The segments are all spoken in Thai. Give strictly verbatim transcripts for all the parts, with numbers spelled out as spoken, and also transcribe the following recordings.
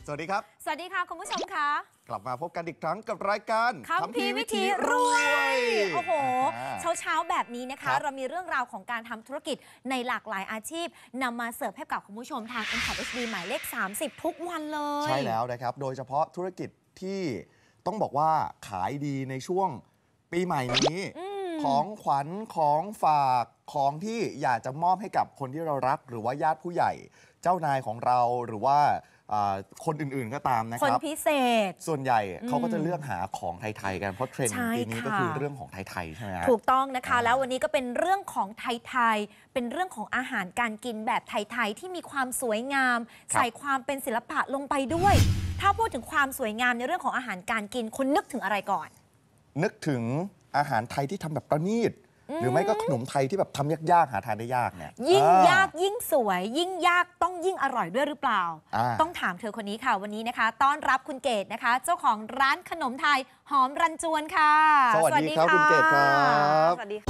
สวัสดีครับสวัสดีค่ะคุณผู้ชมคะกลับมาพบกันอีกครั้งกับรายการคัมภีร์วิธีรวยโอ้โหเช้าเช้าแบบนี้นะคะเรามีเรื่องราวของการทำธุรกิจในหลากหลายอาชีพนำมาเสิร์ฟให้กับคุณผู้ชมทาง เอ็ม พอร์ต เอช ดี หมายเลขสามสิบทุกวันเลยใช่แล้วนะครับโดยเฉพาะธุรกิจที่ต้องบอกว่าขายดีในช่วงปีใหม่นี้ของขวัญของฝากของที่อยากจะมอบให้กับคนที่เรารักหรือว่าญาติผู้ใหญ่เจ้านายของเราหรือว่าคนอื่นๆก็ตามนะครับคนพิเศษส่วนใหญ่เขาก็จะเลือกหาของไทยๆกันเพราะเทรนด์ปีนี้ก็คือเรื่องของไทยๆใช่ไหมถูกต้องนะคะแล้ววันนี้ก็เป็นเรื่องของไทยๆเป็นเรื่องของอาหารการกินแบบไทยๆที่มีความสวยงามใส่ความเป็นศิลปะลงไปด้วยถ้าพูดถึงความสวยงามในเรื่องของอาหารการกินคุณนึกถึงอะไรก่อนนึกถึงอาหารไทยที่ทำแบบประณีตหรือไม่ก็ขนมไทยที่แบบทำยากๆหาทานได้ยากเนี่ยยิ่งยากยิ่งสวยยิ่งยากต้องยิ่งอร่อยด้วยหรือเปล่าต้องถามเธอคนนี้ค่ะวันนี้นะคะต้อนรับคุณเกดนะคะเจ้าของร้านขนมไทยหอมรันจวนค่ะสวัสดีครับคุณเกดครับสวัสดี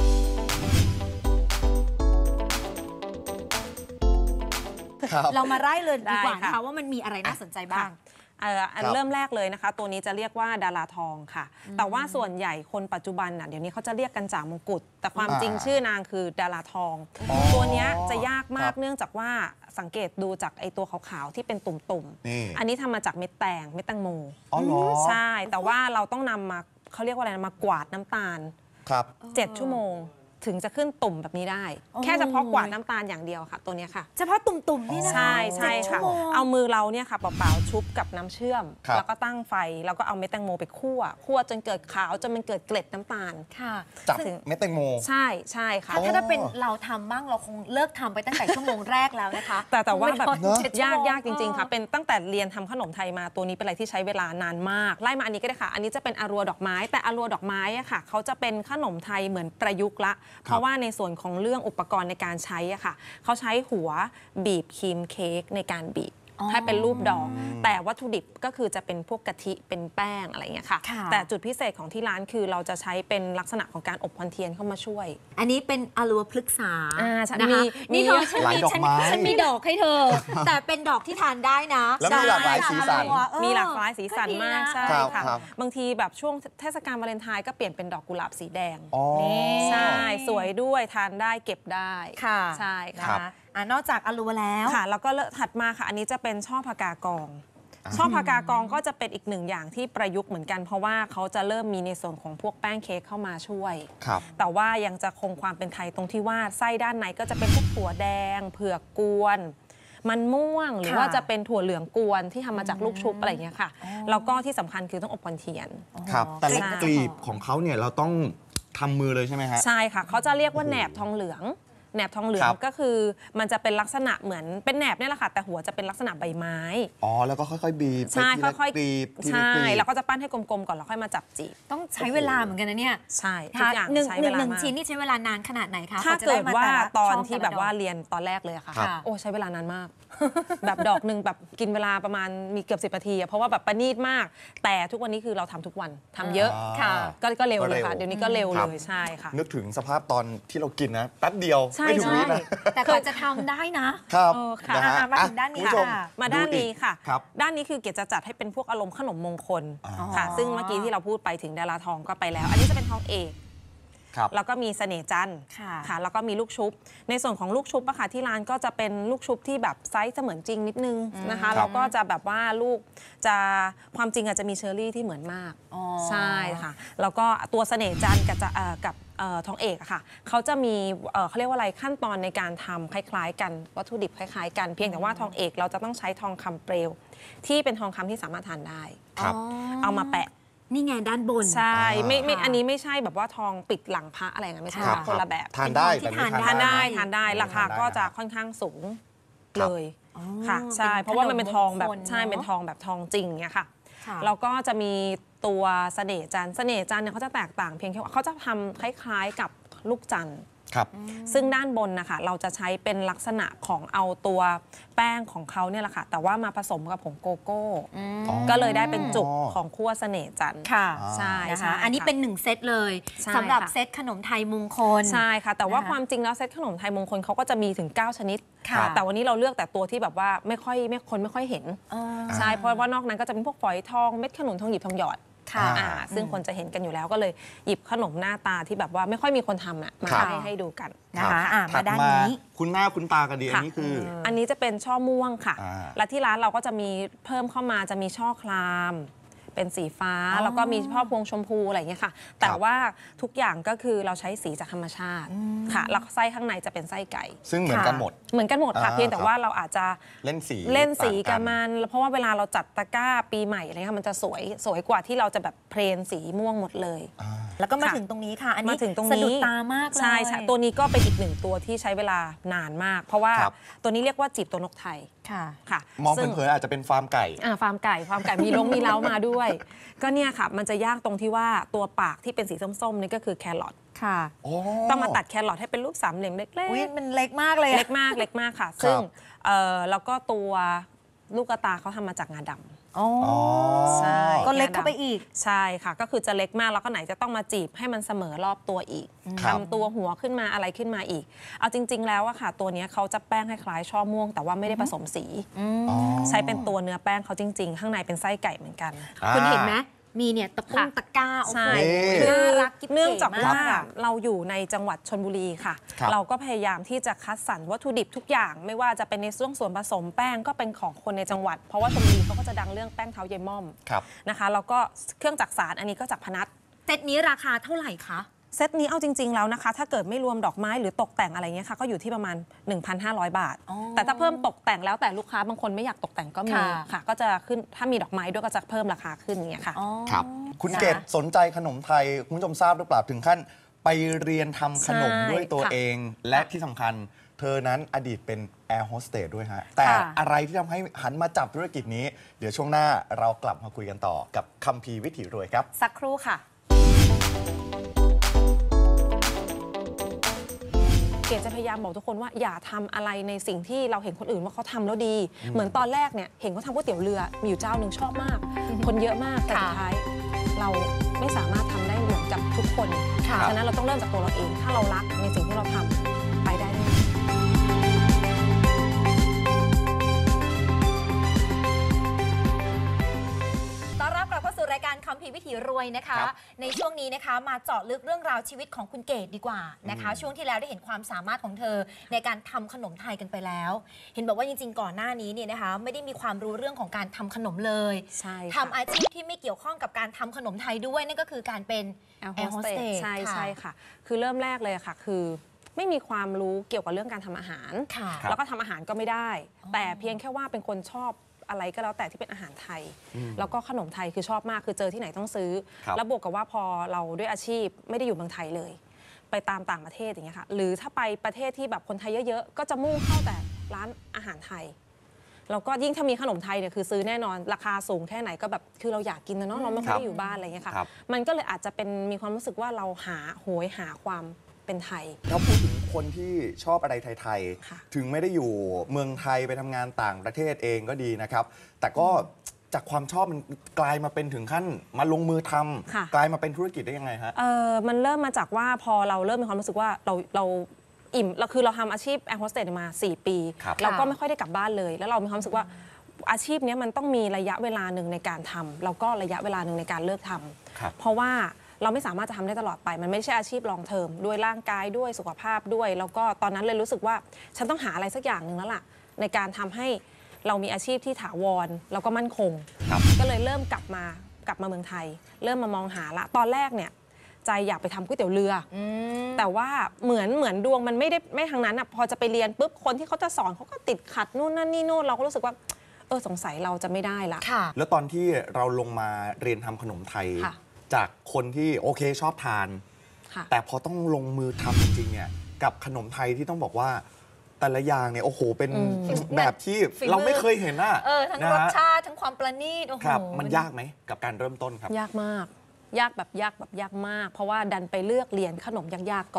ค่ะเรามาไล่เลยดีกว่านะคะว่ามันมีอะไรน่าสนใจบ้างอันเริ่มแรกเลยนะคะตัวนี้จะเรียกว่าดาราทองค่ะแต่ว่าส่วนใหญ่คนปัจจุบันน่ะเดี๋ยวนี้เขาจะเรียกกันจ่ามงกุฎแต่ความจริงชื่อนางคือดาราทองตัวนี้จะยากมากเนื่องจากว่าสังเกตดูจากไอตัวขาวๆที่เป็นตุ่มๆอันนี้ทำมาจากเม็ดแตงเม็ดแตงโมใช่แต่ว่าเราต้องนำมาเขาเรียกว่าอะไรมากวาดน้ำตาลเจ็ดชั่วโมงถึงจะขึ้นตุ่มแบบนี้ได้แค่เฉพาะกวาดน้ำตาลอย่างเดียวค่ะตัวนี้ค่ะเฉพาะตุ่มๆนี่นะใช่ใช่ค่ะเอามือเราเนี่ยค่ะเปล่าๆชุบกับน้ำเชื่อมแล้วก็ตั้งไฟแล้วก็เอาเม็ดแตงโมไปคั่วคั่วจนเกิดขาวจนมันเกิดเกล็ดน้ำตาลค่ะจากเม็ดแตงโมใช่ใช่ค่ะถ้าถ้าเป็นเราทำบ้างเราคงเลิกทำไปตั้งแต่ชั่วโมงแรกแล้วนะคะแต่แต่ว่าแบบยากยากจริงๆค่ะเป็นตั้งแต่เรียนทำขนมไทยมาตัวนี้เป็นอะไรที่ใช้เวลานานมากไล่มาอันนี้ก็ได้ค่ะอันนี้จะเป็นอารัวดอกไม้แต่อารัวดอกไม้อะค่ะเขาจะเป็นขนมไทยเหมือนประยุกต์ละเพราะว่าในส่วนของเรื่องอุปกรณ์ในการใช้อะค่ะเขาใช้หัวบีบครีมเค้กในการบีบให้เป็นรูปดอกแต่วัตถุดิบก็คือจะเป็นพวกกะทิเป็นแป้งอะไรอย่างเงี้ยค่ะแต่จุดพิเศษของที่ร้านคือเราจะใช้เป็นลักษณะของการอบควันเทียนเข้ามาช่วยอันนี้เป็นอารัวพฤกษานะคะนี่เธอฉันมีฉันมีดอกให้เธอแต่เป็นดอกที่ทานได้นะแล้วมีหลากหลายสีสันมีหลากหลายสีสันมากใช่ค่ะบางทีแบบช่วงเทศกาลวาเลนไทน์ก็เปลี่ยนเป็นดอกกุหลาบสีแดงใช่สวยด้วยทานได้เก็บได้ค่ะใช่ค่ะนอกจากอารัวแล้วค่ะแล้วก็ถัดมาค่ะอันนี้จะเป็นช่อพากากองช่อพากากองก็จะเป็นอีกหนึ่งอย่างที่ประยุกต์เหมือนกันเพราะว่าเขาจะเริ่มมีในส่วนของพวกแป้งเค้กเข้ามาช่วยแต่ว่ายังจะคงความเป็นไทยตรงที่ว่าไส้ด้านในก็จะเป็นพวกถั่วแดงเผือกกวนมันม่วงหรือว่าจะเป็นถั่วเหลืองกวนที่ทำมาจากลูกชุบอะไรอย่างเงี้ยค่ะแล้วก็ที่สำคัญคือต้องอบควันเทียนครับแต่ละกลีบของเขาเนี่ยเราต้องทำมือเลยใช่ไหมฮะใช่ค่ะเขาจะเรียกว่าแหนบทองเหลืองแหนบทองเหลืองก็คือมันจะเป็นลักษณะเหมือนเป็นแหนบนี่แหละค่ะแต่หัวจะเป็นลักษณะใบไม้อ๋อแล้วก็ค่อยๆบีบใช่ค่อยๆบีบใช่แล้วก็จะปั้นให้กลมๆก่อนแล้วค่อยมาจับจีบต้องใช้เวลาเหมือนกันนะเนี่ยใช่ทุกอย่างใช้เวลาหนึ่งชิ้นนี่ใช้เวลานานขนาดไหนคะถ้าเกิดว่าตอนที่แบบว่าเรียนตอนแรกเลยค่ะโอ้ใช้เวลานานมากแบบดอกหนึ่งแบบกินเวลาประมาณมีเกือบสิบนาทีเพราะว่าแบบประณีตมากแต่ทุกวันนี้คือเราทำทุกวันทำเยอะค่ะก็เร็วเลยค่ะเดี๋ยวนี้ก็เร็วเลยใช่ค่ะนึกถึงสภาพตอนที่เรากินนะแป๊บเดียวไม่ถึงวินะแต่ก็จะทำได้นะครับมาถึงด้านนี้ค่ะมาด้านนี้ค่ะด้านนี้คือเกศจะจัดให้เป็นพวกอารมณ์ขนมมงคลค่ะซึ่งเมื่อกี้ที่เราพูดไปถึงดาราทองก็ไปแล้วอันนี้จะเป็นทองเอกแล้วก็มีเสน่ห์จันทร์ค่ะแล้วก็มีลูกชุบในส่วนของลูกชุบอะค่ะที่ร้านก็จะเป็นลูกชุบที่แบบไซส์เสมือนจริงนิดนึงนะคะแล้วก็จะแบบว่าลูกจะความจริงอาจจะมีเชอร์รี่ที่เหมือนมากใช่ค่ะแล้วก็ตัวเสน่ห์จันทร์กับจะกับทองเอกอะค่ะเขาจะมีเขาเรียกว่าอะไรขั้นตอนในการทำคล้ายๆกันวัตถุดิบคล้ายๆกันเพียงแต่ว่าทองเอกเราจะต้องใช้ทองคำเปลวที่เป็นทองคำที่สามารถทานได้เอามาแปะนี่ไงด้านบนใช่ไม่ไม่อันนี้ไม่ใช่แบบว่าทองปิดหลังพระอะไรนะไม่ใช่คนละแบบทานได้ทานได้ทานได้ราคาก็จะค่อนข้างสูงเลยค่ะใช่เพราะว่ามันเป็นทองแบบใช่เป็นทองแบบทองจริงเนี่ยค่ะแล้วก็จะมีตัวเสน่ห์จันทร์เสน่ห์จันทร์เนี่ยเขาจะแตกต่างเพียงแค่ว่าเขาจะทำคล้ายๆกับลูกจันทร์ครับซึ่งด้านบนนะคะเราจะใช้เป็นลักษณะของเอาตัวแป้งของเขาเนี่ยแหละค่ะแต่ว่ามาผสมกับผงโกโก้ก็เลยได้เป็นจุกของคั่วเสน่ห์จันทร์ค่ะใช่นะคะใช่อันนี้เป็นหนึ่งเซตเลยใช่สำหรับค่ะเซตขนมไทยมงคลใช่ค่ะแต่ว่านะคะความจริงแล้วเซตขนมไทยมงคลเขาก็จะมีถึงเก้าชนิดค่ะแต่วันนี้เราเลือกแต่ตัวที่แบบว่าไม่ค่อยไม่คนไม่ค่อยเห็นอ๋อใช่เพราะว่านอกนั้นก็จะเป็นพวกฝอยทองเม็ดขนุนทองหยิบทองหยอดค่ะอ่าซึ่งคนจะเห็นกันอยู่แล้วก็เลยหยิบขนมหน้าตาที่แบบว่าไม่ค่อยมีคนทำอ่ะมาครับให้ให้ดูกันนะคะอ่ะถัมาด้านนี้คุณหน้าคุณตากันดีอันนี้คือออันนี้จะเป็นช่อม่วงค่ะอ่าและที่ร้านเราก็จะมีเพิ่มเข้ามาจะมีช่อคลาม เป็นสีฟ้าอ๋อแล้วก็มีช่อพวงชมพูอะไรอย่างเงี้ยค่ะ แต่ว่าทุกอย่างก็คือเราใช้สีจากธรรมชาติค่ะแล้วไส้ข้างในจะเป็นไส้ไก่ซึ่งเหมือนกันหมดเหมือนกันหมดค่ะอ่าเพียงแต่ครับว่าเราอาจจะเล่นสีเล่นสีต่างกับมันเพราะว่าเวลาเราจัดตะกร้าปีใหม่อะไรเงี้ยมันจะสวยสวยกว่าที่เราจะแบบเพลนสีม่วงหมดเลยอ่าแล้วก็มาค่ะถึงตรงนี้ค่ะ อันนี้มาถึงตรงสะดุนี้ดตามากเลยใช่ใช่ตัวนี้ก็เป็นอีกหนึ่งตัวที่ใช้เวลานานมาก เพราะว่าครับตัวนี้เรียกว่าจีบตัวนกไทยค่ะค่ะมองซึ่เผินๆอาจจะเป็นฟาร์มไก่อ่าฟาร์มไก่ฟาร์มไก่มีลงมีเล้ามาด้วย ก็เนี่ยค่ะมันจะยากตรงที่ว่าตัวปากที่เป็นสีส้มๆนี่ก็คือแครอทค่ะต้องมาตัดแครอทให้เป็นรูปสามเหลี่ยมเล็กอุ้ยๆมันเล็กมากเลยอะเล็กมากเล็กมากค่ะ ซึ่งเอ่อแล้วก็ตัวลูกกระตาเขาทำมาจากงาดำอ๋อใช่ก็เล็กเข้าไปอีกใช่ค่ะ ก็คือจะเล็กมากแล้วก็ไหนจะต้องมาจีบให้มันเสมอรอบตัวอีกครับทำตัวหัวขึ้นมาอะไรขึ้นมาอีก เอาจริง ๆ แล้วอะค่ะ ตัวเนี้ยเขาจะแป้งคล้ายๆช่อม่วง แต่ว่าไม่ได้ผสมสีอ๋อใช้เป็นตัวเนื้อแป้งเขาจริง ๆ ข้างในเป็นไส้ไก่เหมือนกันอ่าคุณเห็นไหมมีเนี่ยตะปุ้งค่ะตะกร้าโอ้ใช่โหนี่น่ารักกิ๊บเนื่องจากก๋ว่ามอะเราอยู่ในจังหวัดชลบุรีค่ะครับเราก็พยายามที่จะคัดสรรวัตถุดิบทุกอย่าง ไม่ว่าจะเป็นในเรื่องส่วนผสมแป้งก็เป็นของคนในจังหวัด เพราะว่าชลบุรีเขาก็จะดังเรื่องแป้งเท้าเยายม่อมครับนะคะแล้วก็เครื่องจักสานอันนี้ก็จากพนัสเซตนี้ราคาเท่าไหร่คะเซตนี้เอาจริง ๆ แล้วนะคะ ถ้าเกิดไม่รวมดอกไม้หรือตกแต่งอะไรเงี้ยค่ะก็อยู่ที่ประมาณ หนึ่งพันห้าร้อย บาทอ๋อแต่ถ้าเพิ่มตกแต่งแล้วแต่ลูกค้าบางคนไม่อยากตกแต่งก็มีค่ะค่ะ ก็จะขึ้นถ้ามีดอกไม้ด้วยก็จะเพิ่มราคาขึ้นอย่างเงี้ยค่ะอ๋อครับ คุณค่ะเกดสนใจขนมไทย คุณผู้ชมทราบหรือเปล่าถึงขั้นไปเรียนทำขนมใช่ด้วยตัวค่ะเอง และที่สำคัญเธอนั้นอดีตเป็นแอร์โฮสเตสด้วยฮะ แต่ค่ะอะไรที่ทำให้หันมาจับธุรกิจนี้ เดี๋ยวช่วงหน้าเรากลับมาคุยกันต่อกับคัมภีร์วิถีรวยครับสักครู่ค่ะเกดจะพยายามบอกทุกคนว่าอย่าทำอะไรในสิ่งที่เราเห็นคนอื่นว่าเขาทำแล้วดี เหมือนตอนแรกเนี่ยเห็นเขาทำก๋วยเตี๋ยวเรือมีอยู่เจ้าหนึ่งชอบมาก คนเยอะมากแต่ค่ะสุดท้าย เราไม่สามารถทำได้เหมือนกับทุกคนค่ะฉะนั้นเราต้องเริ่มจากตัวเราเอง ถ้าเรารักในสิ่งที่เราทำไปได้แน่ต้อนรับกลับเข้าสู่รายการคัมภีร์วิถีรวยนะคะครับในช่วงนี้นะคะมาเจาะลึกเรื่องราวชีวิตของคุณเกดดีกว่านะคะ ช่วงที่แล้วได้เห็นความสามารถของเธอในการทำขนมไทยกันไปแล้ว เห็นบอกว่าจริงๆก่อนหน้านี้เนี่ยนะคะ ไม่ได้มีความรู้เรื่องของการทำขนมเลยใช่ทำอาชีพที่ไม่เกี่ยวข้องกับการทำขนมไทยด้วยนั่นก็คือการเป็นแอร์ Air โฮสเตส Hostess ใช่ค่ะใช่ค่ะ คือเริ่มแรกเลยอะค่ะ คือไม่มีความรู้เกี่ยวกับเรื่องการทำอาหารค่ะครับแล้วก็ทำอาหารก็ไม่ได้ แต่เพียงแค่ว่าเป็นคนชอบอะไรก็แล้วแต่ที่เป็นอาหารไทย แล้วก็ขนมไทยคือชอบมาก คือเจอที่ไหนต้องซื้อครับแล้วบวกกับว่าพอเราด้วยอาชีพไม่ได้อยู่เมืองไทยเลย ไปตามต่างประเทศอย่างเงี้ยค่ะ หรือถ้าไปประเทศที่แบบคนไทยเยอะๆ ก็จะมุ่งเข้าแต่ร้านอาหารไทย แล้วก็ยิ่งถ้ามีขนมไทยเนี่ยคือซื้อแน่นอนราคาสูงแค่ไหนก็แบบคือเราอยากกินนะเนาะเราไม่ค่อยได้อยู่บ้านอะไรเงี้ยค่ะครับมันก็เลยอาจจะเป็นมีความรู้สึกว่าเราหาโหยหาความเป็นไทยถ้าพูดถึงคนที่ชอบอะไรไทยค่ะๆ ถึงไม่ได้อยู่เมืองไทยไปทำงานต่างประเทศเองก็ดีนะครับ แต่ก็จากความชอบมันกลายมาเป็นถึงขั้นมาลงมือทค่ะำกลายมาเป็นธุรกิจได้ยังไงฮะเออมันเริ่มมาจากว่าพอเราเริ่มมีความรู้สึกว่าเราเราอิ่มเราคือเราทำอาชีพแอร์โฮสเตสมา สี่ ปีครับเราก็ไม่ค่อยได้กลับบ้านเลย แล้วเรามีความรู้สึกว่าอาชีพเนี้ยมันต้องมีระยะเวลาหนึ่งในการทำแล้วก็ระยะเวลาหนึ่งในการเลิกทำครับเพราะว่าเราไม่สามารถจะทำได้ตลอดไป มันไม่ใช่อาชีพลองเทอมด้วยร่างกายด้วยสุขภาพด้วย แล้วก็ตอนนั้นเลยรู้สึกว่าฉันต้องหาอะไรสักอย่างหนึ่งแล้วล่ะในการทำให้เรามีอาชีพที่ถาวรแล้วก็มั่นคงครับก็เลยเริ่มกลับมากลับมาเมืองไทย เริ่มมามองหาละตอนแรกเนี่ยใจอยากไปทำก๋วยเตี๋ยวเรืออแต่ว่าเหมือนเหมือนดวงมันไม่ได้ไม่ทางนั้นอ่ะพอจะไปเรียนปุ๊บคนที่เขาจะสอนเขาก็ติดขัดนู่นนั่นนี่โน่นเราก็รู้สึกว่าเออสงสัยเราจะไม่ได้ละค่ะแล้วตอนที่เราลงมาเรียนทำขนมไทยค่ะจากคนที่โอเคชอบทานค่ะแต่พอต้องลงมือทำจริงๆเนี่ยกับขนมไทยที่ต้องบอกว่า แต่ละอย่างเนี่ยโอ้โหเป็นแบบที่ฝีมือเราไม่เคยเห็นอ่ะเออทั้งนะรสฮะชาติทั้งความประณีตโอ้โหครับ มันยากไหมกับการเริ่มต้นครับยากมาก ยากแบบยากแบบยากมาก เพราะว่าดันไปเลือกเรียนขนมยากๆก่อนเลย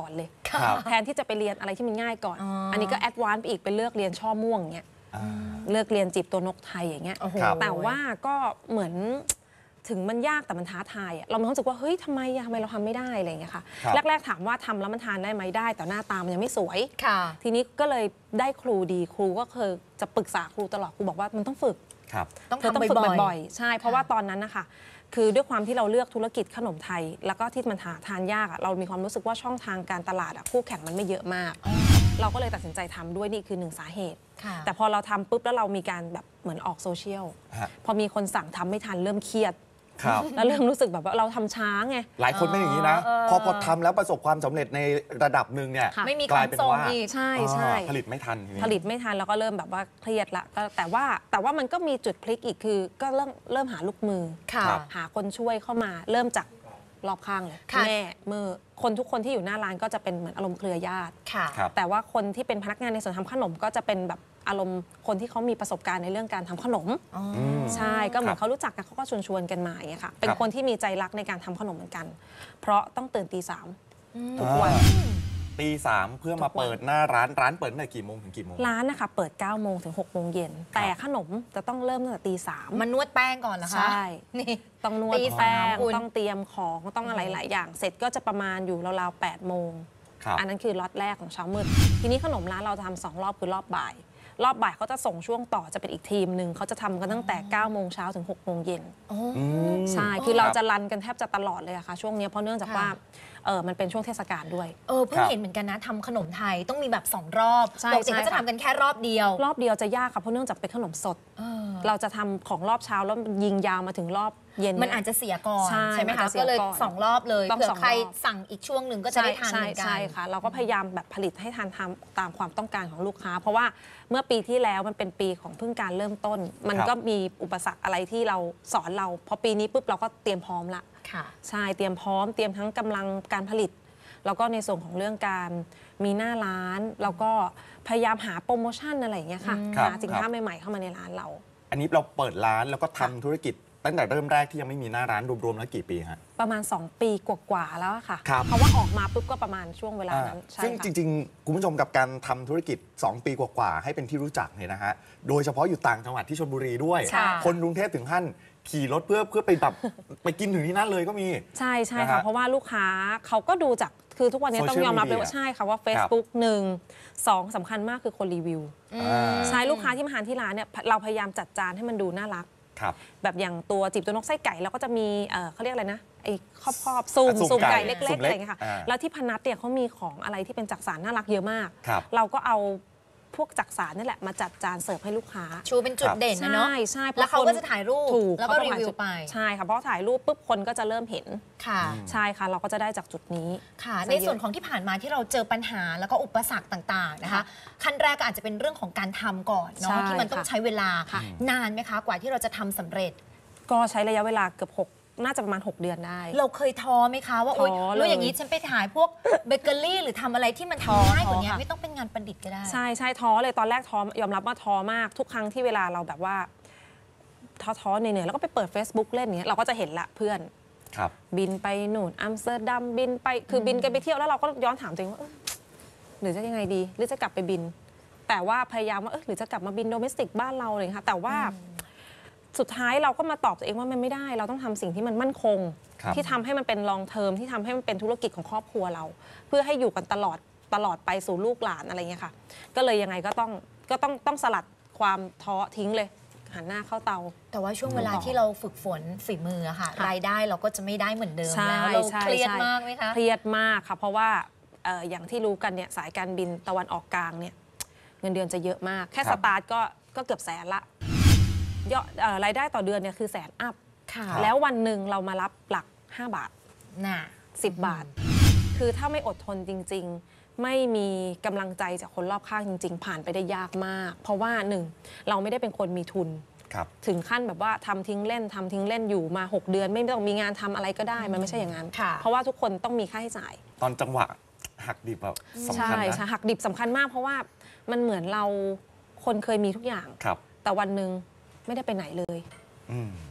ครับแทนที่จะไปเรียนอะไรที่มันง่ายก่อนอ๋ออัอันนี้ก็แอดวานซ์ไปอีกไปเลือกเรียนช่อม่วงเงี้ยอ่าเลือกเรียนจีบตัวนกไทยอย่างเงี้ยโอ้โหครับแต่ว่าก็เหมือนถึงมันยากแต่มันท้าทายอะเรามีความรู้สึกว่าเฮ้ยทำไมอะทำไมเราทำไม่ได้อะไรอย่างเงี้ยค่ะครับแรกๆถามว่าทำแล้วมันทานได้ไหมได้ แต่หน้าตามันยังไม่สวยค่ะทีนี้ก็เลยได้ครูดีครูก็เคยจะปรึกษาครูตลอดครูบอกว่ามันต้องฝึกครับต้องเธอต้องทำฝึกบ่อยๆบ่อยๆใช่ เพราะว่าตอนนั้นนะคะคือด้วยความที่เราเลือกธุรกิจขนมไทย แล้วก็ที่มันหาทานยากอะเรามีความรู้สึกว่าช่องทางการตลาดอะคู่แข่งมันไม่เยอะมาก เราก็เลยตัดสินใจทำด้วยนี่คือหนึ่งสาเหตุค่ะแต่พอเราทำปุ๊บแล้วเรามีการแบบเหมือนออกโซเชียลฮะพอมีคนสั่งทำไม่ทันเริ่มเครียดครับแล้วเริ่มรู้สึกแบบว่าเราทำช้าไงหลายคนเป็นอย่างนี้นะเออพอพอทำแล้วประสบความสำเร็จในระดับหนึ่งเนี่ยค่ะไม่มีกควาลายมเป็นทรงว่าอีกใช่ใช่อ่าผลิตไม่ทันทีนี้ผลิตไม่ทันแล้วก็เริ่มแบบว่าเครียดละก็แต่ว่าแต่ว่ามันก็มีจุดพลิกอีกคือก็เริ่มเริ่มหาลูกมือค่ะครับหาคนช่วยเข้ามาเริ่มจากรอบข้างเลยค่ะแม่มือคนทุกคนที่อยู่หน้าร้านก็จะเป็นเหมือนอารมณ์เครือญาติค่ะครับแต่ว่าคนที่เป็นพนักงานในส่วนทำขนมก็จะเป็นแบบอารมณ์คนที่เขามีประสบการณ์ในเรื่องการทำขนมอ๋อมใช่ก็เหมือครันบเขารู้จักกันเขาก็ชวนชวนๆกันมาอย่างเงี้ยค่ะเป็นครับคนที่มีใจรักในการทำขนมเหมือนกัน เพราะต้องตื่นตีสามทุกวันอ่าตีสามเพื่อมาเปิดหน้าร้านร้านเปิดตั้งแต่กี่โมงถึงกี่โมงร้านนะคะเปิดเก้าโมงถึงหกโมงเย็นแต่ขนมจะต้องเริ่มตั้งแต่ตีสามมันนวดแป้งก่อนนะคะใช่นี่ต้องนวดตีแป้สามงคุณต้องเตรียมของต้องอะไรหลายอย่าง เสร็จก็จะประมาณอยู่ราวๆแปดโมงครับอันนั้นคือล็อตแรกของเช้ามืดทีนี้ขนมร้านเราจะทำสองรอบคือรอบบ่าย รอบบ่ายเขาจะส่งช่วงต่อจะเป็นอีกทีมหนึ่งเขาจะทำกันตั้งแต่เก้าโมงเช้าถึงหกโมงเย็นโอ้อืมใช่ คือเราจะรันกันแทบจะตลอดเลยอะค่ะ ช่วงนี้เพราะเนื่องจากค่ะว่าเออมันเป็นช่วงเทศกาลด้วยเออเพิ่งครับเห็นเหมือนกันนะทำขนมไทยต้องมีแบบสองรอบใช่ปกติใช่เขาจะค่ะทำกันแค่รอบเดียวรอบเดียวจะยากค่ะเพราะเนื่องจากเป็นขนมสดเออเราจะทำของรอบเช้าแล้วยิงยาวมาถึงรอบเย็นมันอาจจะเสียก่อนใช่ใช่ไหมมันคะจะเสียก็เลยก่อนสองรอบเลยต้องเผื่อสองรอบใครสั่งอีกช่วงหนึ่งก็จะได้ทานเหมือนกันใช่ค่ะ เราก็พยายามแบบผลิตให้ทานทำตามความต้องการของลูกค้า เพราะว่าเมื่อปีที่แล้วมันเป็นปีของเพิ่งการเริ่มต้น มันครับก็มีอุปสรรคอะไรที่เราสอนเราพอปีนี้ปุ๊บเราก็เตรียมพร้อมละค่ะใช่เตรียมพร้อมเตรียมทั้งกำลังการผลิต แล้วก็ในส่วนของเรื่องการมีหน้าร้าน แล้วก็พยายามหาโปรโมชั่นอะไรอย่างเงี้ยค่ะครับหาสินค้าใหม่ๆเข้ามาในร้านเราอันนี้เราเปิดร้านแล้วก็ทำธุรกิจตั้งแต่เริ่มแรกที่ยังไม่มีหน้าร้านรวมๆแล้วกี่ปีฮะประมาณ สอง ปีกว่าๆแล้วอะค่ะครับเพราะว่าออกมาปุ๊บก็ประมาณช่วงเวลาอ่านั้นใช่ซึ่งค่ะจริงๆ คุณผู้ชมกับการทำธุรกิจ สอง ปีกว่าๆให้เป็นที่รู้จักเนี่ยนะฮะ โดยเฉพาะอยู่ต่างจังหวัดที่ชลบุรีด้วยใช่คนกรุงเทพถึงขั้นขี่รถเพื่อเพื่อไปแบบ ไปกินถึงที่นั่นเลยก็มีใช่ใช่นะค่ะฮะเพราะว่าลูกค้าเขาก็ดูจากคือทุกวันนี้ Social ต้องยอมรับเลย media ว่าใช่ค่ะว่า Facebook หนึ่งสองสำคัญมากคือคนรีวิวอ่าใช่ลูกค้าที่มาทานที่ร้านเนี่ยเราพยายามจัดจานให้มันดูน่ารักครับแบบอย่างตัวจีบตัวนกไส้ไก่เราก็จะมีเอ่อเขาเรียกอะไรนะไอ้ครอบครอบซูมอ่ะซูมซูมไก่ไก่เล็ซูกๆมอะเล็กไรอย่างเงี้ยค่ะอ่าแล้วที่พนัสเนี่ยเขามีของอะไรที่เป็นจักสานน่ารักเยอะมากครับเราก็เอาพวกจักสานนี่แหละมาจัดจานเสิร์ฟให้ลูกค้าชูเป็นจุดเด่นนะเนาะใช่ใช่พระแล้วเขาคนก็จะถ่ายรูปถูกแล้วก็เขาต้รีองถ่ายวิวจุดไปใช่ค่ะเพราะถ่ายรูปปุ๊บคนก็จะเริ่มเห็นค่ะใช่ค่ะเราก็จะได้จากจุดนี้ค่ะซะในเยอะส่วนของที่ผ่านมาที่เราเจอปัญหาแล้วก็อุปสรรคต่างๆนะคะค่ะขั้นแรกก็อาจจะเป็นเรื่องของการทำก่อนใช่เนาะที่มันต้องค่ะใช้เวลาค่ะนานไหมคะกว่าที่เราจะทำสำเร็จก็ใช้ระยะเวลาเกือบหกน่าจะประมาณ หก เดือนได้เราเคยท้อไหมคะว่าท้อโอ๊ยเลยรู้อย่างนี้ฉันไปถ่ายพวกเบเกอรี่หรือทำอะไรที่มันท้อทำง่ายกว่านี้ท้อค่ะไม่ต้องเป็นงานประดิษฐ์ก็ได้ใช่ใช่ท้อเลยตอนแรกท้อยอมรับว่าท้อมากทุกครั้งที่เวลาเราแบบว่าท้อท้อเหนื่อยๆแล้วก็ไปเปิด Facebook เล่นอย่างเงี้ยเราก็จะเห็นละเพื่อนครับบินไปหนูนอัมสเตอร์ดัมบินไปคือบินกันไปเที่ยวแล้วเราก็ย้อนถามตัวเองว่าเอ้ยหรือจะยังไงดี หรือจะกลับไปบิน แต่ว่าพยายามว่าเออหรือจะกลับมาบินโดเมสติกบ้านเราเลยค่ะแต่ว่าสุดท้ายเราก็มาตอบตัวเองว่ามันไม่ได้ เราต้องทำสิ่งที่มันมั่นคงครับที่ทำให้มันเป็นลองเทอมที่ทำให้มันเป็นธุรกิจของครอบครัวเรา เพื่อให้อยู่กันตลอดตลอดไปสู่ลูกหลานอะไรเงี้ยค่ะ ก็เลยยังไงก็ต้องก็ต้องต้องสลัดความท้อทิ้งเลย หันหน้าเข้าเตาแต่ว่าช่วงเวลาต่อที่เราฝึกฝนฝีมืออะค่ะค่ะรายได้เราก็จะไม่ได้เหมือนเดิมใช่แล้วเราใช่เครียดใช่มากไหมคะเครียดมากค่ะ เพราะว่าเอ่ออย่างที่รู้กันเนี่ยสายการบินตะวันออกกลางเนี่ยเงินเดือนจะเยอะมาก แค่ครัสบตาร์ทก็ก็เกือบแสนละยอดเอ่อรายได้ต่อเดือนเนี่ยคือแสนอัพค่ะแล้ววันหนึ่งเรามารับหลัก ห้า บาทน่ะสิบ บาท คือถ้าไม่อดทนจริง ๆ ไม่มีกำลังใจจากคนรอบข้างจริง ๆ ผ่านไปได้ยากมาก เพราะว่าหนึ่งเราไม่ได้เป็นคนมีทุนครับถึงขั้นแบบว่าทำทิ้งเล่นทำทิ้งเล่นอยู่มา หก เดือน ไม่ต้องมีงานทำอะไรก็ได้มันไม่ใช่อย่างนั้นค่ะเพราะว่าทุกคนต้องมีค่าใช้จ่ายตอนจังหวะหักดิบแบบสำใช่คัญนะใช่หักดิบสำคัญมาก เพราะว่ามันเหมือนเราคนเคยมีทุกอย่างครับแต่วันหนึ่งไม่ได้ไปไหนเลยอืม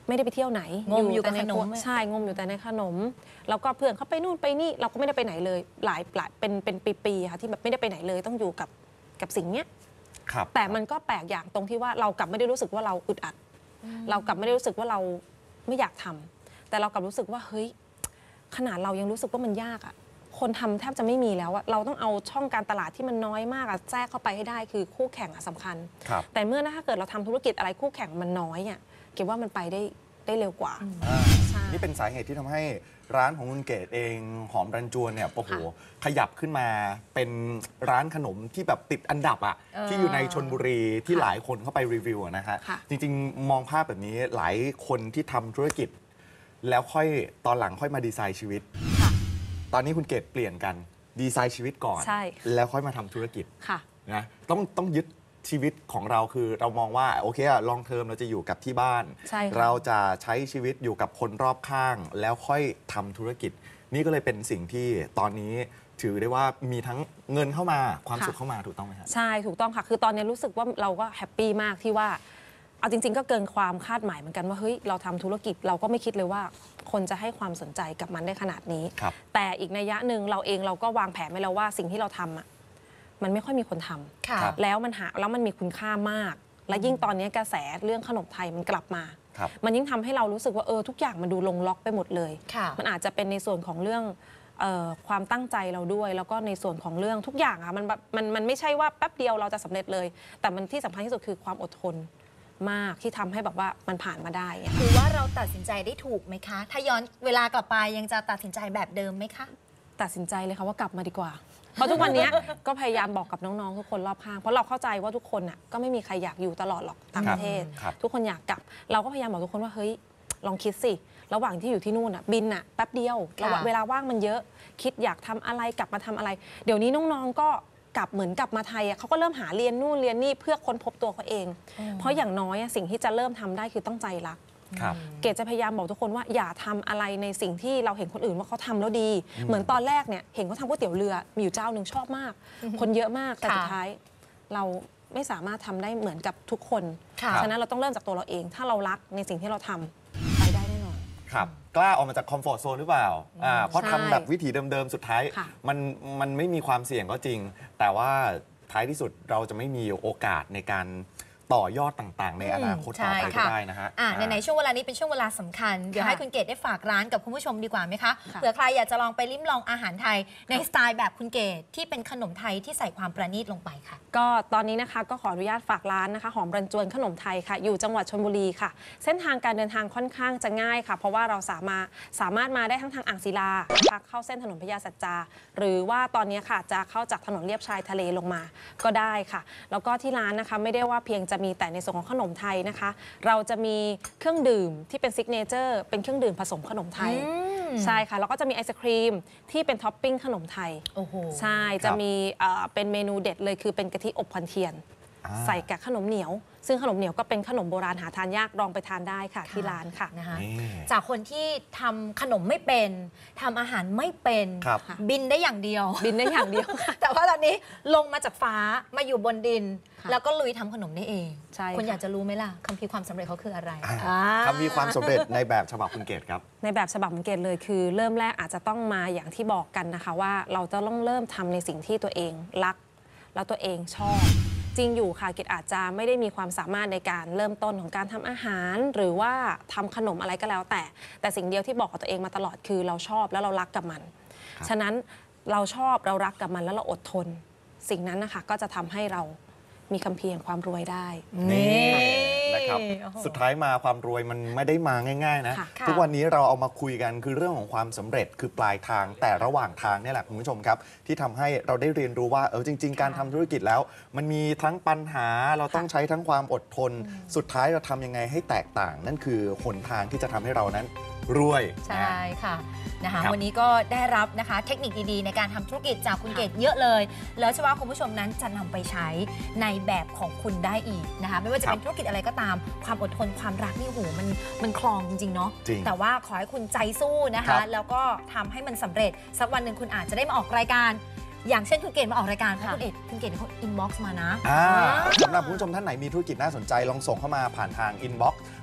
ไม่ได้ไปเที่ยวไหนงมอยู่กับแต่ขนมใช่งมอยู่แต่ในขนมแล้วก็เพื่อนเขาไปนู่นไปนี่เราก็ไม่ได้ไปไหนเลยหลายหลายเป็นเป็นปีๆค่ะที่แบบไม่ได้ไปไหนเลยต้องอยู่กับกับสิ่งเนี้ยครับแต่มันก็แปลกอย่างตรงที่ว่าเรากลับไม่ได้รู้สึกว่าเราอึดอัด เรากลับไม่ได้รู้สึกว่าเราไม่อยากทำแต่เรากลับรู้สึกว่าเฮ้ยขนาดเรายังรู้สึกว่ามันยากอะคนทำแทบจะไม่มีแล้วอะเราต้องเอาช่องการตลาดที่มันน้อยมากอะแทรกเข้าไปให้ได้คือคู่แข่งอะสำคัญครับแต่เมื่อถ้าเกิดเราทำธุรกิจอะไรคู่แข่งมันน้อยอะเก็บว่ามันไปได้ได้เร็วกว่าอ่าใช่นี่เป็นสาเหตุที่ทำให้ร้านของคุณเกดเองหอมรันจวนเนี่ยโอ้โหขยับขึ้นมาเป็นร้านขนมที่แบบติดอันดับอะเออที่อยู่ในชนบุรีที่หลายคนเข้าไปรีวิวอะนะฮะค่ะจริงๆ มองภาพแบบนี้หลายคนที่ทำธุรกิจ แล้วค่อยตอนหลังค่อยมาดีไซน์ชีวิตค่ะตอนนี้คุณเกดเปลี่ยนกันดีไซน์ชีวิตก่อนใช่แล้วค่อยมาทำธุรกิจค่ะนะต้องต้องยึดชีวิตของเราคือเรามองว่าโอเคอะลองเทอมเราจะอยู่กับที่บ้านใช่ค่ะเราจะใช้ชีวิตอยู่กับคนรอบข้าง แล้วค่อยทำธุรกิจ นี่ก็เลยเป็นสิ่งที่ตอนนี้ถือได้ว่ามีทั้งเงินเข้ามาความสุขเข้ามาถูกต้องไหมครับใช่ถูกต้องค่ะคือตอนนี้รู้สึกว่าเราก็แฮปปี้มากที่ว่าเอาจริง ๆ ก็เกินความคาดหมายเหมือนกันว่าเฮ้ยเราทำธุรกิจเราก็ไม่คิดเลยว่า คนจะให้ความสนใจกับมันได้ขนาดนี้ครับแต่อีกนัยยะหนึ่งเราเองเราก็วางแผนไว้แล้วว่าสิ่งที่เราทำอ่ะมันไม่ค่อยมีคนทำค่ะครับแล้วมันหาแล้วมันมีคุณค่ามาก และยิ่งตอนนี้กระแสเรื่องขนมไทยมันกลับมาครับมันยิ่งทำให้เรารู้สึกว่าเออทุกอย่างมันดูลงล็อกไปหมดเลยค่ะมันอาจจะเป็นในส่วนของเรื่องเอ่อความตั้งใจเราด้วย แล้วก็ในส่วนของเรื่องทุกอย่างอะมันแบบมันมันไม่ใช่ว่าแป๊บเดียวเราจะสำเร็จเลย แต่มันที่สำคัญที่สุดคือความอดทนมากที่ทำให้แบบว่ามันผ่านมาได้อะคือว่าเราตัดสินใจได้ถูกไหมคะ ถ้าย้อนเวลากลับไปยังจะตัดสินใจแบบเดิมไหมคะตัดสินใจเลยค่ะว่ากลับมาดีกว่า เพราะทุกวันนี้ก็พยายามบอกกับน้องๆทุกคนรอบข้างเพราะเราเข้าใจว่าทุกคนน่ะก็ไม่มีใครอยากอยู่ตลอดหรอกต่างประเทศครับทุกคนอยากกลับ เราก็พยายามบอกทุกคนว่าเฮ้ยลองคิดสิระหว่างที่อยู่ที่นู่นอ่ะบินอ่ะแป๊บเดียวค่ะระหว่างเวลาว่างมันเยอะคิดอยากทำอะไรกลับมาทำอะไร เดี๋ยวนี้น้องๆก็กลับเหมือนกลับมาไทยอ่ะเขาก็เริ่มหาเรียนนู่นเรียนนี่เพื่อค้นพบตัวเขาเอง เพราะอย่างน้อยอ่ะสิ่งที่จะเริ่มทำได้คือต้องใจรักครับเกดจะพยายามบอกทุกคนว่าอย่าทำอะไรในสิ่งที่เราเห็นคนอื่นว่าเขาทำแล้วดี เหมือนตอนแรกเนี่ยเห็นเขาทำก๋วยเตี๋ยวเรือมีอยู่เจ้าหนึ่งชอบมาก คนเยอะมากแต่ค่ะสุดท้าย เราไม่สามารถทำได้เหมือนกับทุกคนค่ะฉะนั้นเราต้องเริ่มจากตัวเราเอง ถ้าเรารักในสิ่งที่เราทำไปได้แน่นอนครับกล้าออกมาจากคอมฟอร์ทโซนหรือเปล่าอ่าเพราะใช่ทำแบบวิถีเดิมๆ สุดท้ายค่ะมันมันไม่มีความเสี่ยงก็จริง แต่ว่าท้ายที่สุดเราจะไม่มีโอกาสในการต่อยอดต่างๆ ในอนาคตต่อไปก็ได้นะฮะอ่าในในๆช่วงเวลานี้เป็นช่วงเวลาสำคัญ เดี๋ยวค่ะให้คุณเกดได้ฝากร้านกับคุณผู้ชมดีกว่าไหมคะค่ะเผื่อใครอยากจะลองไปลิ้มลองอาหารไทยในสไตล์แบบคุณเกดที่เป็นขนมไทยที่ใส่ความประณีตลงไปค่ะก็ตอนนี้นะคะก็ขออนุญาตฝากร้านนะคะหอมรันจวนขนมไทยค่ะ อยู่จังหวัดชลบุรีค่ะ เส้นทางการเดินทางค่อนข้างจะง่ายค่ะ เพราะว่าเราสามารถสามารถมาได้ทั้งทางอ่างศิลานะคะเข้าเส้นถนนพญาสัจจา หรือว่าตอนนี้ค่ะจะเข้าจากถนนเลียบชายทะเลลงมาก็ได้ค่ะ แล้วก็ที่ร้านนะคะไม่ได้ว่าเพียงจะมีแต่ในส่วนของขนมไทยนะคะ เราจะมีเครื่องดื่มที่เป็นซิกเนเจอร์เป็นเครื่องดื่มผสมขนมไทยอืมใช่ค่ะแล้วก็จะมีไอศครีมที่เป็นท็อปปิ้งขนมไทยโอ้โหใช่จะมีเอ่อเป็นเมนูเด็ดเลยคือเป็นกะทิอบควันเทียนอ่าใส่กับขนมเหนียว ซึ่งขนมเหนียวก็เป็นขนมโบราณหาทานยากลองไปทานได้ค่ะที่ร้านค่ะนะคะนี่จากคนที่ทำขนมไม่เป็นทำอาหารไม่เป็นครับบินได้อย่างเดียวบินได้อย่างเดียวค่ะแต่ว่าตอนนี้ลงมาจากฟ้ามาอยู่บนดินค่ะแล้วก็ลุยทำขนมได้เองใช่คุณค่ะอยากจะรู้ไหมล่ะคัมภีร์ความสำเร็จเขาคืออะไรอ่าอ่าคำมีความสำเร็จในแบบฉบับคุณเกดครับในแบบฉบับของเกดเลยคือ เริ่มแรกอาจจะต้องมาอย่างที่บอกกันนะคะว่าเราจะต้องเริ่มทำในสิ่งที่ตัวเองรัก แล้วตัวเองชอบ จริงอยู่ค่ะเกดอาจจะไม่ได้มีความสามารถในการเริ่มต้นของการทำอาหาร หรือว่าทำขนมอะไรก็แล้วแต่ แต่สิ่งเดียวที่บอกกับตัวเองมาตลอดคือเราชอบแล้วเรารักกับมันครับฉะนั้นเราชอบเรารักกับมันแล้วเราอดทน สิ่งนั้นนะคะก็จะทำให้เรามีคัมภีร์แห่งความรวยได้นี่นะครับโอ้โหสุดท้ายมาความรวยมันไม่ได้มาง่ายๆนะค่ะทุกวันนี้เราเอามาคุยกันคือเรื่องของความสำเร็จคือปลายทางแต่ระหว่างทางเนี่ยแหละคุณผู้ชมครับ ที่ทำให้เราได้เรียนรู้ว่าเออจริง ๆ การทำธุรกิจแล้ว มันมีทั้งปัญหาเราต้องใช้ทั้งความอดทน สุดท้ายเราทำยังไงให้แตกต่าง นั่นคือหนทางที่จะทำให้เรานั้นรวยใช่ค่ะนะคะครับวันนี้ก็ได้รับนะคะเทคนิคดีๆ ในการทำธุรกิจจากคุณเกดเยอะเลย แล้วเชื่อว่าคุณผู้ชมนั้นจะนำไปใช้ในแบบของคุณได้อีกนะคะไม่ว่าจะเป็นธุรกิจอะไรก็ตามความอดทนความรักนี่โหมันมันคลองจริงๆเนาะจริงแต่ว่าขอให้คุณใจสู้นะครัคะบแล้วก็ทำให้มันสำเร็จสักวันหนึ่งคุณอาจจะได้มาออกรายการ อย่างเช่นคุณเกดมาออกรายการเพราะคุณเอกคุณเกดเขาอินบ็อกซ์มานะอ่าสำหรับคุณผู้ชมท่านไหนมีธุรกิจน่าสนใจลองส่งเข้ามาผ่านทางอินบ็อกซ์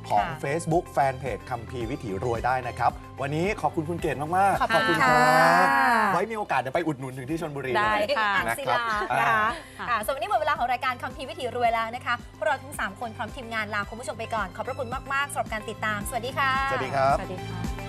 ของค่ะ Facebook แฟนเพจคัมภีร์วิถีรวยได้นะครับวันนี้ขอบคุณคุณเกศมากๆขอบคุณคค่ะรับไว้มีโอกาสเดี๋ยวไปอุดหนุนถึงที่ชลบุรีได้เลยค่ะอ่างนะศิครับลาอ่านะคะอ่าส่วนวันนี้หมดเวลาของรายการคัมภีร์วิถีรวยแล้วนะคะพวกเราทั้งสามคนพร้อมทีมงานลาคุณผู้ชมไปก่อนขอบพระคุณมากๆสำหรับการติดตามสวัสดีค่ะสวัสดีครับสวัสดีค่ะ